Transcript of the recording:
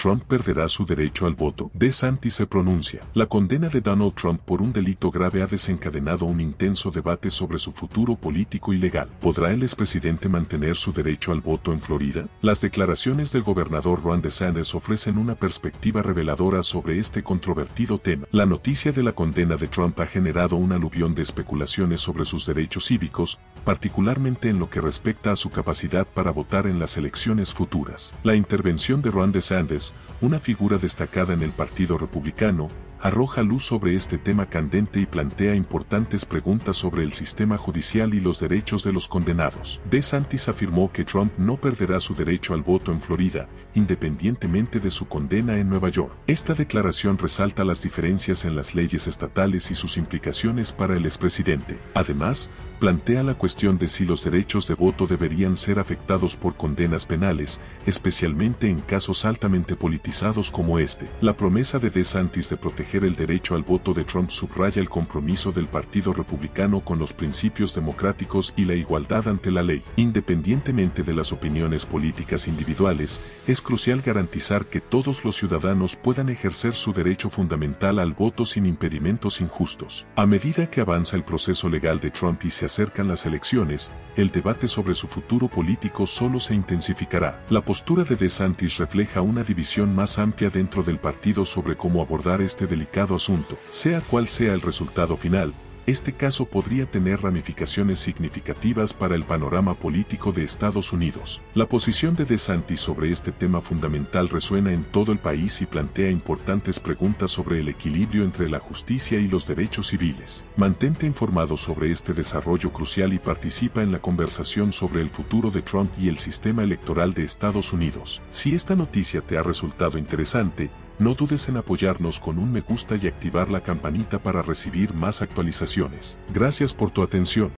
¿Trump perderá su derecho al voto? DeSantis se pronuncia. La condena de Donald Trump por un delito grave ha desencadenado un intenso debate sobre su futuro político y legal. ¿Podrá el expresidente mantener su derecho al voto en Florida? Las declaraciones del gobernador Ron DeSantis ofrecen una perspectiva reveladora sobre este controvertido tema. La noticia de la condena de Trump ha generado un aluvión de especulaciones sobre sus derechos cívicos, particularmente en lo que respecta a su capacidad para votar en las elecciones futuras. La intervención de Ron DeSantis, una figura destacada en el Partido Republicano, arroja luz sobre este tema candente y plantea importantes preguntas sobre el sistema judicial y los derechos de los condenados. DeSantis afirmó que Trump no perderá su derecho al voto en Florida, independientemente de su condena en Nueva York. Esta declaración resalta las diferencias en las leyes estatales y sus implicaciones para el expresidente. Además, plantea la cuestión de si los derechos de voto deberían ser afectados por condenas penales, especialmente en casos altamente politizados como este. La promesa de DeSantis de proteger el derecho al voto de Trump subraya el compromiso del Partido Republicano con los principios democráticos y la igualdad ante la ley. Independientemente de las opiniones políticas individuales, es crucial garantizar que todos los ciudadanos puedan ejercer su derecho fundamental al voto sin impedimentos injustos. A medida que avanza el proceso legal de Trump y se acercan las elecciones, el debate sobre su futuro político solo se intensificará. La postura de DeSantis refleja una división más amplia dentro del partido sobre cómo abordar este delicado asunto. Sea cual sea el resultado final, este caso podría tener ramificaciones significativas para el panorama político de Estados Unidos. La posición de DeSantis sobre este tema fundamental resuena en todo el país y plantea importantes preguntas sobre el equilibrio entre la justicia y los derechos civiles. Mantente informado sobre este desarrollo crucial y participa en la conversación sobre el futuro de Trump y el sistema electoral de Estados Unidos. Si esta noticia te ha resultado interesante, no dudes en apoyarnos con un me gusta y activar la campanita para recibir más actualizaciones. Gracias por tu atención.